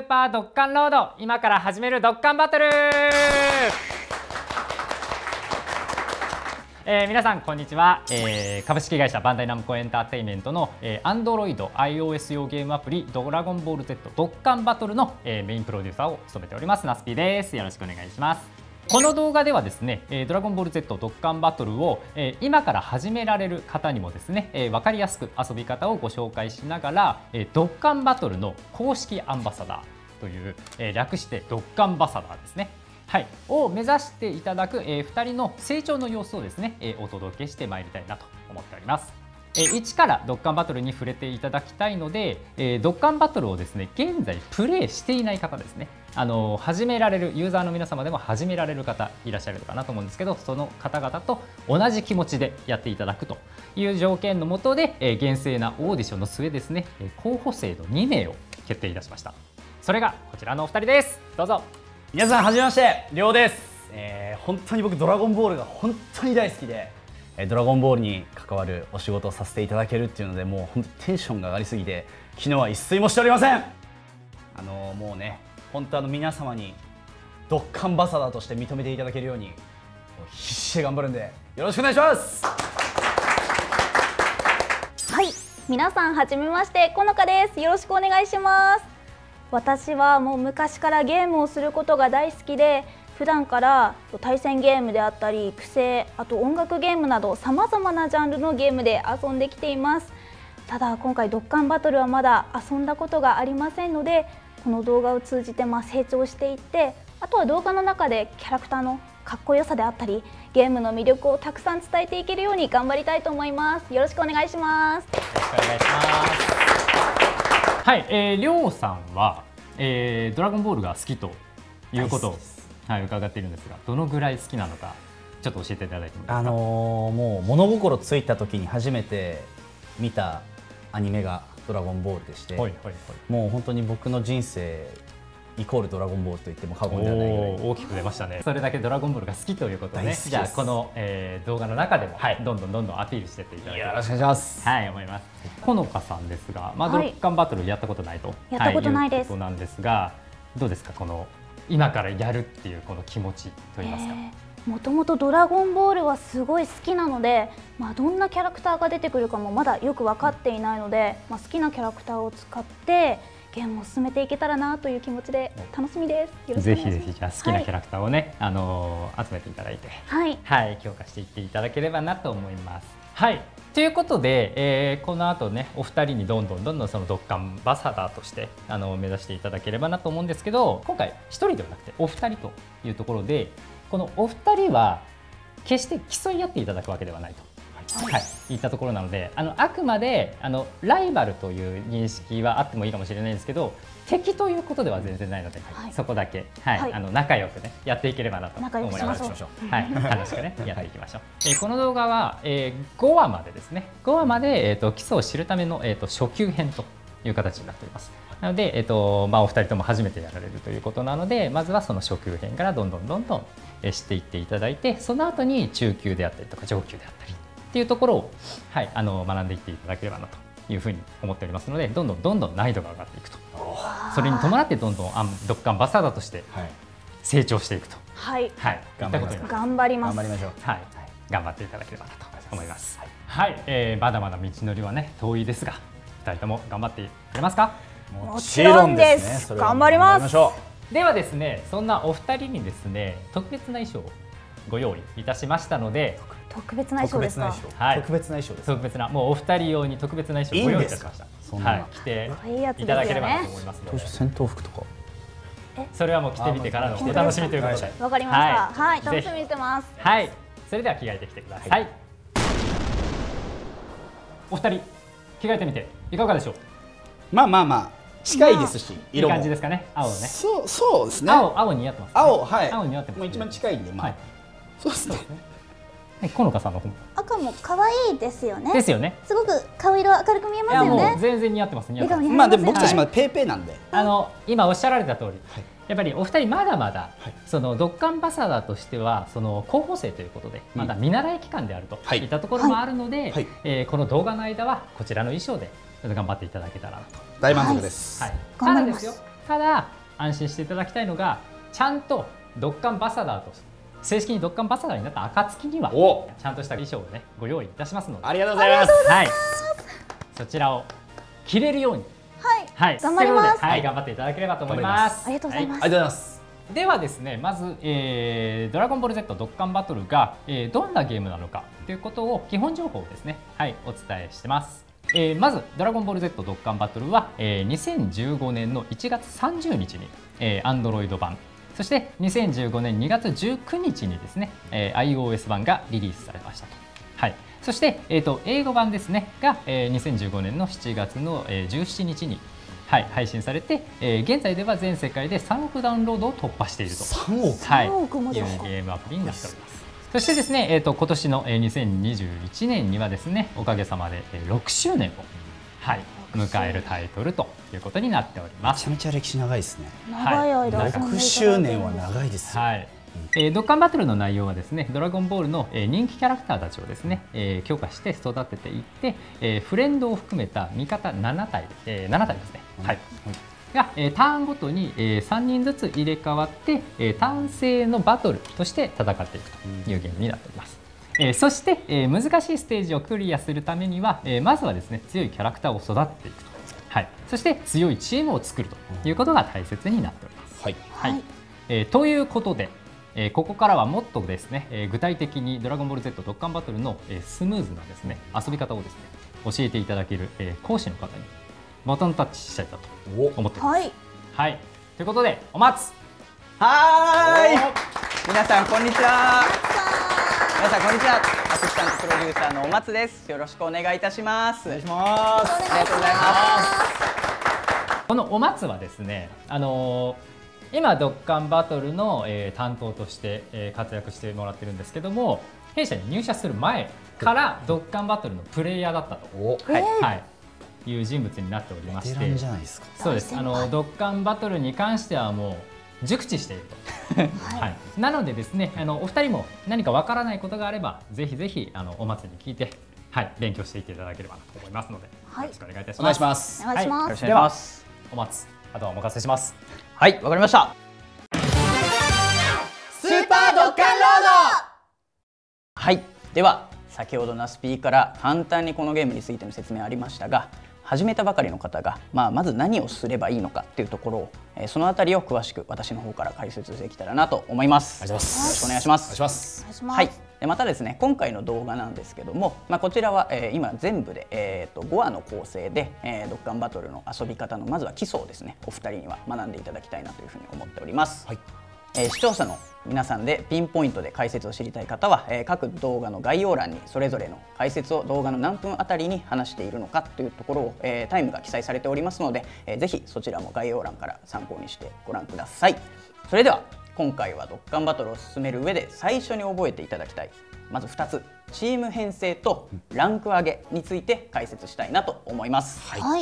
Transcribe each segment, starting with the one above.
ーパードッカンロード、今から始めるドッカンバトル。皆さんこんにちは、株式会社バンダイナムコエンターテインメントの、Android iOS 用ゲームアプリドラゴンボール Z ドッカンバトルの、メインプロデューサーを務めておりますナスピーです。よろしくお願いします。この動画ではですね、ドラゴンボール Z ドッカンバトルを、今から始められる方にもですね、分かりやすく遊び方をご紹介しながら、ドッカンバトルの公式アンバサダーという、略してドッカンバサダーですね、はい、を目指していただく、2人の成長の様子をですね、お届けしてまいりたいなと思っております。一からドッカンバトルに触れていただきたいので、ドッカンバトルをですね現在プレイしていない方ですね、始められるユーザーの皆様でも始められる方いらっしゃるかなと思うんですけど、その方々と同じ気持ちでやっていただくという条件のもとで、厳正なオーディションの末ですね、候補生の2名を決定いたしました。それがこちらのお二人です。どうぞ。 皆さんはじめまして、りょうです。本当に僕ドラゴンボールが本当に大好きで、ドラゴンボールに関わるお仕事をさせていただけるっていうので、もう本当にテンションが上がりすぎて昨日は一睡もしておりません。もうね、本当皆様にドッカンバサダーとして認めていただけるように必死で頑張るんでよろしくお願いします。 はい、皆さんはじめまして、このかです。よろしくお願いします。私はもう昔からゲームをすることが大好きで、普段から対戦ゲームであったり育成、あと音楽ゲームなどさまざまなジャンルのゲームで遊んできています。ただ今回ドッカンバトルはまだ遊んだことがありませんので、この動画を通じて成長していって、あとは動画の中でキャラクターのかっこよさであったりゲームの魅力をたくさん伝えていけるように頑張りたいと思います。よろしくお願いします。 よろしくお願いします。はい、りょうさんは、ドラゴンボールが好きということを、はい、伺っているんですが、どのぐらい好きなのかちょっと教えていただいてもいいですか。 もう物心ついた時に初めて見たアニメがドラゴンボールでして、もう本当に僕の人生イコールドラゴンボールと言っても過言ではないぐらい大きく出ましたね。それだけドラゴンボールが好きということでね、じゃあこの、動画の中でも、はい、どんどんアピールしていっていただければ、 よろしくお願いします。 はい、思います。ほのかさんですが、ドッカンバトルやったことないと、 やったことないです。 いうことなんですが、どうですか、この今からやるっていうこの気持ちといいますか。 もともとドラゴンボールはすごい好きなので、どんなキャラクターが出てくるかもまだよく分かっていないので、好きなキャラクターを使ってゲームを進めていけたらなという気持ちで楽しみです。よろしくお願いします。 ぜひぜひ、じゃあ好きなキャラクターをね、集めていただいて、はい、強化していっていただければなと思います。はい、ということで、この後ね、お二人にどんどんそのドッカンバサダーとして目指していただければなと思うんですけど、今回一人ではなくてお二人というところで、このお二人は決して競い合っていただくわけではないと。はい、いったところなので、あくまでライバルという認識はあってもいいかもしれないんですけど、敵ということでは全然ないので、そこだけ、はい、仲良くねやっていければなと思います。はい、楽しくねやっていきましょう。この動画は、5話までですね、5話まで、基礎を知るための、初級編という形になっております。なので、お二人とも初めてやられるということなので、まずはその初級編からどんどん知っていっていただいて、その後に中級であったりとか上級であったりっていうところを、はい、学んでいっていただければなというふうに思っておりますので、どんどん難易度が上がっていくと、それに伴ってどんどんドッカンバサダーとして成長していくと、はい、 頑張ります。 はい、頑張っていただければなと思います。はい、まだまだ道のりはね遠いですが、2人とも頑張ってくれますか。 もちろんです。頑張ります。 ではですね、そんなお二人にですね特別な衣装をご用意いたしましたので。 特別な衣装ですか。 はい、特別な衣装です。特別な、もうお二人用に特別な衣装をご用意いたしました。はい、着ていただければなと思いますので。 戦闘服とか。 それはもう着てみてからのお楽しみということで。 わかりました。はい、楽しみにしてます。 はい、それでは着替えてきてください。お二人着替えてみていかがでしょう。 まあ近いですし、 いい感じですかね。青ね。 そうですね。 青似合ってます。 はい。 青似合ってます。 一番近いんで、そうですね。 このかさんの方も赤も可愛いですよね。 ですよね。 すごく顔色明るく見えますよね。 全然似合ってます。 でも僕たちまだペーペーなんで、 今おっしゃられた通り、やっぱりお二人まだまだそのドッカンバサダーとしてはその候補生ということでまだ見習い期間であるといったところもあるので、この動画の間はこちらの衣装で頑張っていただけたらなと。 大満足です。 ただですよ、 ただ安心していただきたいのが、ちゃんとドッカンバサダーと正式にドッカンバサダーになった暁にはちゃんとした衣装をねご用意いたしますので、 ありがとうございます。 はい、そちらを着れるように、 はい、頑張ります。 はい、頑張っていただければと思います。 ありがとうございます。 ありがとうございます。 ではですね、まず、ドラゴンボール Z ドッカンバトルが、どんなゲームなのかということを基本情報をですね、はい、お伝えしてます。まずドラゴンボール Z ドッカンバトルは、2015年の1月30日に、Android 版、そして2015年2月19日にですね、iOS 版がリリースされましたと。はい、そして、英語版ですねが、2015年の7月の、17日に、はい、配信されて、現在では全世界で3億ダウンロードを突破していると、 3億もですか。 いうゲームアプリになっております。そしてですね、今年の2021年にはですね、おかげさまで6周年を、はい、迎えるタイトルということになっております。 めちゃめちゃ歴史長いですね。 長い間、 6周年は長いですよ。 はい。ドッカンバトルの内容はですね、ドラゴンボールの人気キャラクターたちをですね、強化して育てていって、フレンドを含めた味方7体ですね、はい、がターンごとに3人ずつ入れ替わってターン制のバトルとして戦っていくというゲームになっております。そして難しいステージをクリアするためにはまずはですね、強いキャラクターを育てていくと、はい、そして強いチームを作るということが大切になっております。はいはい、ということでここからはもっとですね、具体的にドラゴンボール Z ドッカンバトルのスムーズなですね、遊び方をですね、教えていただける講師の方にバトンタッチしたいなと思っています。はい、ということでお松。 皆さんこんにちは。皆さんこんにちは。アシスタントプロデューサーのお松です。よろしくお願いいたします。 お願いします。 ありがとうございます。 このお松はですね、今ドッカンバトルの、担当として、活躍してもらってるんですけども、弊社に入社する前からドッカンバトルのプレイヤーだったと、はい、いう人物になっておりまして、そうです。ドッカンバトルに関してはもう熟知していると、はい、なのでですね、お二人も何かわからないことがあればぜひぜひお松に聞いて、はい、勉強していっていただければなと思いますので、よろしくお願いいたします。 お願いします。 お願いします。 ではお松、あとはお任せします。 はい、わかりました。スーパードッカンロード。はい、では先ほどナスピーから簡単にこのゲームについての説明ありましたが、始めたばかりの方が、まず何をすればいいのかっていうところを、そのあたりを詳しく私の方から解説できたらなと思います。よろしくお願いします。はい。またですね、今回の動画なんですけども、こちらは、今全部で、5話の構成で、ドッカンバトルの遊び方のまずは基礎をですね、お二人には学んでいただきたいなというふうに思っております。はい。視聴者の皆さんでピンポイントで解説を知りたい方は、各動画の概要欄にそれぞれの解説を動画の何分あたりに話しているのかというところを、タイムが記載されておりますので、ぜひそちらも概要欄から参考にしてご覧ください。それでは今回はドッカンバトルを進める上で最初に覚えていただきたいまず2つ、チーム編成とランク上げについて解説したいなと思います。はい、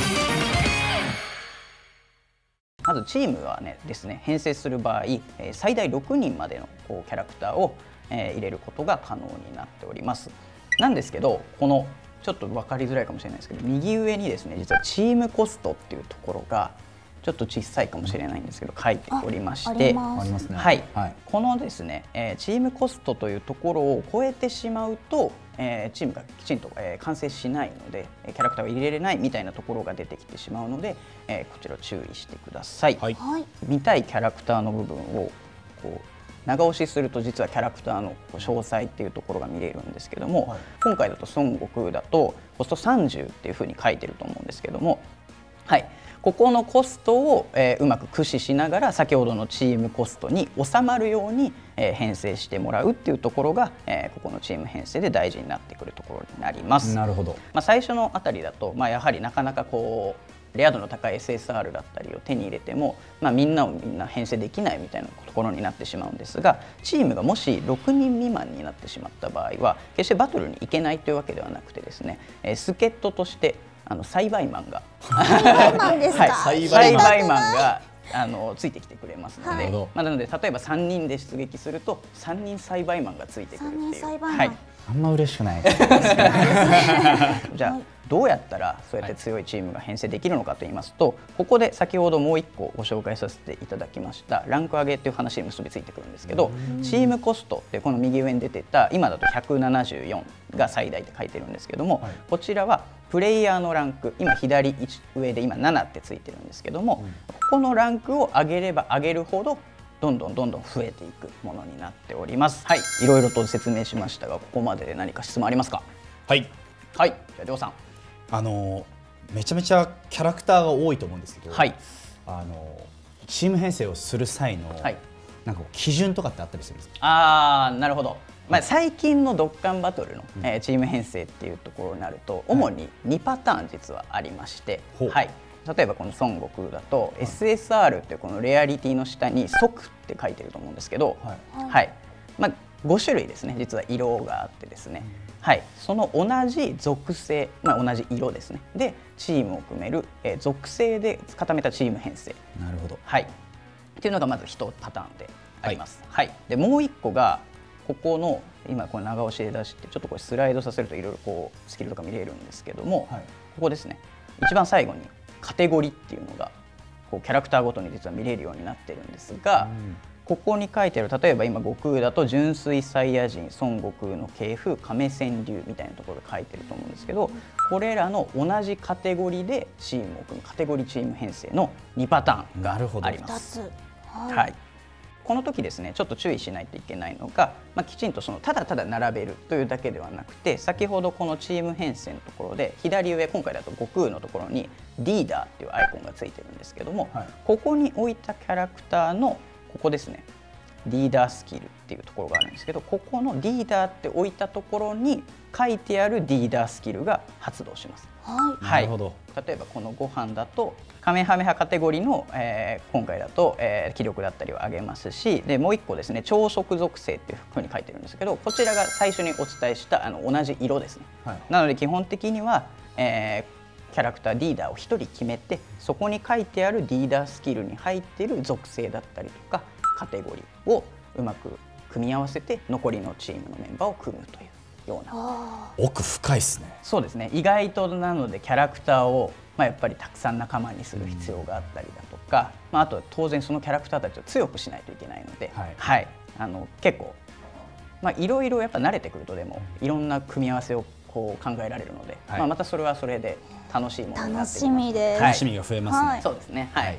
まずチームはですね、編成する場合最大6人までのキャラクターを入れることが可能になっております。なんですけど、このちょっと分かりづらいかもしれないですけど、右上にですね、実はチームコストっていうところがちょっと小さいかもしれないんですけど書いておりまして、はい、このですね、チームコストというところを超えてしまうとチームがきちんと完成しないのでキャラクターを入れれないみたいなところが出てきてしまうのでこちら注意してください。はい、見たいキャラクターの部分をこう長押しすると実はキャラクターの詳細っていうところが見れるんですけども、はい、今回だと孫悟空だとコスト30っていうふうに書いてると思うんですけども、はい、ここのコストをうまく駆使しながら先ほどのチームコストに収まるように編成してもらうっていうところがここのチーム編成で大事になってくるところになります。なるほど。最初のあたりだとやはりなかなかこうレア度の高い SSR だったりを手に入れても、みんな編成できないみたいなところになってしまうんですが、チームがもし6人未満になってしまった場合は決してバトルに行けないというわけではなくてですね、助っ人として栽培マンが栽培マンがついてきてくれますので、なので例えば3人で出撃すると3人栽培マンがついてくるっていう。 あんま嬉しくない。 じゃあどうやったらそうやって強いチームが編成できるのかと言いますと、ここで先ほどもう1個ご紹介させていただきましたランク上げっていう話に結びついてくるんですけど、チームコストってこの右上に出てた今だと174が最大って書いてるんですけども、こちらはプレイヤーのランク、今左上で今7ってついてるんですけども、ここのランクを上げれば上げるほどどんどん増えていくものになっております。はい、いろいろと説明しましたが、ここまでで何か質問ありますか？ はい。 はい、じゃありょうさん。 めちゃめちゃキャラクターが多いと思うんですけど、 はい、 チーム編成をする際の、なんか基準とかってあったりするんですか？ なるほど。最近のドッカンバトルの、チーム編成っていうところになると、主に2パターン実はありまして、はい、例えばこの孫悟空だと、SSR っていうこのレアリティの下に即って書いてると思うんですけど、はい、5種類ですね、実は色があってですね、はい、その同じ属性、同じ色ですねでチームを組める、属性で固めたチーム編成。 なるほど。 はい、っていうのがまず1パターンであります。はい、でもう1個がここの今これ長押しで出してちょっとこれスライドさせるといろいろこうスキルとか見れるんですけども、ここですね、一番最後にカテゴリーっていうのがこうキャラクターごとに実は見れるようになってるんですが、ここに書いてある、例えば今悟空だと純粋サイヤ人、孫悟空の系譜、亀川流みたいなところで書いてると思うんですけど、これらの同じカテゴリーでチームを組むカテゴリーチーム編成の2パターンがあります。はい、この時ですね、ちょっと注意しないといけないのが、きちんとただただ並べるというだけではなくて、先ほどこのチーム編成のところで左上、今回だと悟空のところにリーダーっていうアイコンがついてるんですけども、ここに置いたキャラクターのここですね、リーダースキルっていうところがあるんですけど、ここのリーダーって置いたところに書いてあるリーダースキルが発動します。 なるほど。 例えばこのご飯だとカメハメハカテゴリーの、今回だと、気力だったりを上げますし、でもう1個ですね、朝食属性っていうふうに書いてるんですけど、こちらが最初にお伝えした同じ色ですね。なので基本的には、キャラクターリーダーを1人決めて、そこに書いてあるリーダースキルに入っている属性だったりとかカテゴリーをうまく組み合わせて残りのチームのメンバーを組むというような。 奥深いですね。 そうですね、意外となのでキャラクターをやっぱりたくさん仲間にする必要があったりだとか、あと当然そのキャラクターたちを強くしないといけないので、結構いろいろやっぱ慣れてくるとでもいろんな組み合わせをこう考えられるので、またそれはそれで楽しいものになってきます。 楽しみです。 楽しみが増えますね。 そうですね。はい。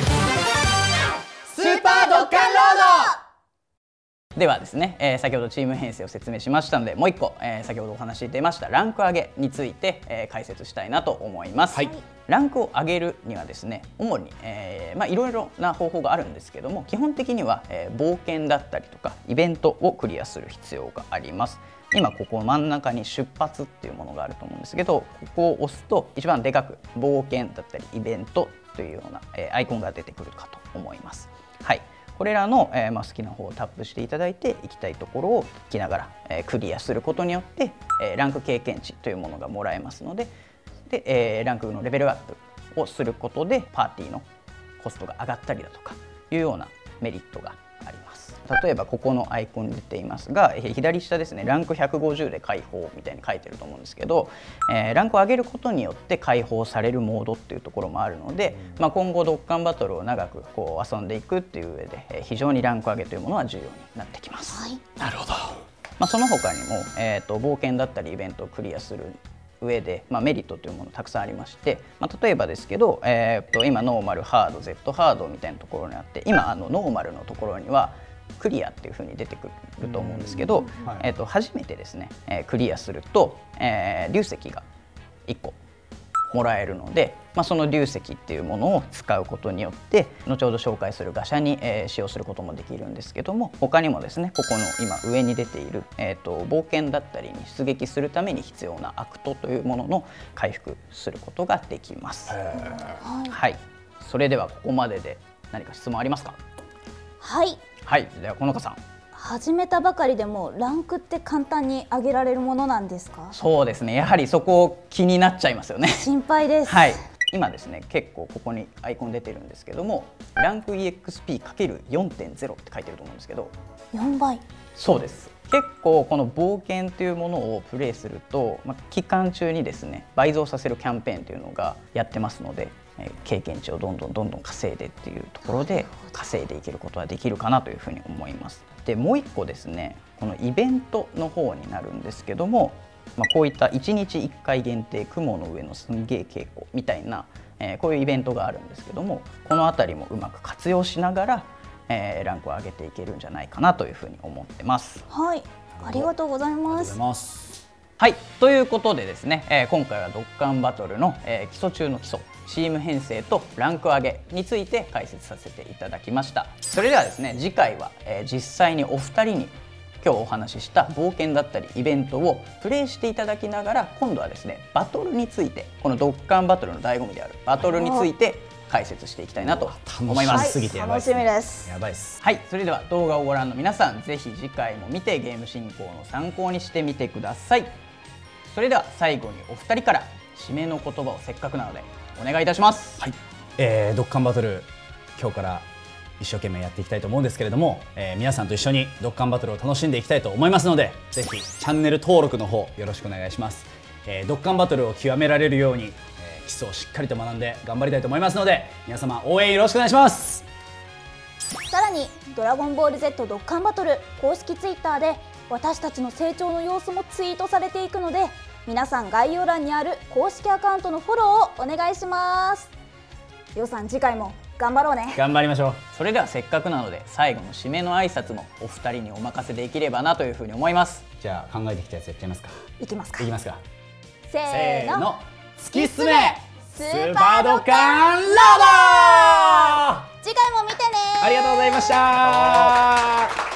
スーパードッカンロード。 ではですね、先ほどチーム編成を説明しましたので、もう1個、先ほどお話し出ましたランク上げについて、解説したいなと思います。ランクを上げるにはですね、主に、いろいろな方法があるんですけども、基本的には、冒険だったりとかイベントをクリアする必要があります。今ここ真ん中に出発っていうものがあると思うんですけど、ここを押すと一番でかく冒険だったりイベントというような、アイコンが出てくるかと思います。はい、これらの、好きな方をタップしていただいて、行きたいところを聞きながら、クリアすることによって、ランク経験値というものがもらえますので、ランクのレベルアップをすることでパーティーのコストが上がったりだとかいうようなメリットがあります。例えばここのアイコンに出ていますが、左下ですね、ランク150で解放みたいに書いてると思うんですけど、ランクを上げることによって解放されるモードっていうところもあるので、今後ドッカンバトルを長くこう遊んでいくっていう上で、非常にランク上げというものは重要になってきます。 なるほど。 その他にも、冒険だったりイベントをクリアする上で、メリットというものたくさんありまして、例えばですけど、今ノーマル、ハード、Z ハードみたいなところにあって、今ノーマルのところにはクリアっていう風に出てくると思うんですけど、初めてですね、クリアすると、粒石が1個もらえるので、その粒石っていうものを使うことによって後ほど紹介するガシャに、使用することもできるんですけども、他にもですね、ここの今上に出ている、冒険だったりに出撃するために必要なアクトというものの回復することができます。はい、それではここまでで何か質問ありますか？はい、ではこの子さん、 始めたばかりでもランクって簡単に上げられるものなんですか？ そうですね、やはりそこ気になっちゃいますよね。 心配です。 はい、 今ですね結構ここにアイコン出てるんですけども、ランク EXP×4.0 って書いてると思うんですけど、 4倍。 そうです。結構この冒険というものをプレイすると、期間中にですね倍増させるキャンペーンというのがやってますので、経験値をどんどん稼いでっていうところで稼いでいけることはできるかなというふうに思います。でもう一個ですね、このイベントの方になるんですけども、こういった1日1回限定雲の上のすんげえ稽古みたいな、こういうイベントがあるんですけども、この辺りもうまく活用しながら、ランクを上げていけるんじゃないかなというふうに思ってます。 はい、ありがとうございます。 はい、ということでですね、今回はドッカンバトルの、基礎中の基礎、チーム編成とランク上げについて解説させていただきました。それではですね、次回は、実際にお二人に今日お話しした冒険だったりイベントをプレイしていただきながら、今度はですねバトルについて、このドッカンバトルの醍醐味であるバトルについて解説していきたいなと思います。 楽しみです。 やばいです。 はい、それでは動画をご覧の皆さん、ぜひ次回も見てゲーム進行の参考にしてみてください。それでは最後にお二人から締めの言葉をせっかくなのでお願いいたします。 はい、ドッカンバトル今日から一生懸命やっていきたいと思うんですけれども、皆さんと一緒にドッカンバトルを楽しんでいきたいと思いますので、ぜひチャンネル登録の方よろしくお願いします。ドッカンバトルを極められるように、基礎をしっかりと学んで頑張りたいと思いますので、皆様応援よろしくお願いします。 さらにドラゴンボール Z ドッカンバトル公式ツイッターで私たちの成長の様子もツイートされていくので、皆さん概要欄にある公式アカウントのフォローをお願いします。りょうさん、次回も頑張ろうね。 頑張りましょう。 それではせっかくなので最後の締めの挨拶もお二人にお任せできればなというふうに思います。 じゃあ考えてきたやつやっちゃいますか。 いきますか。 いきますか。 せーの、 突き進めスーパードッカンロード。 次回も見てね。 ありがとうございました。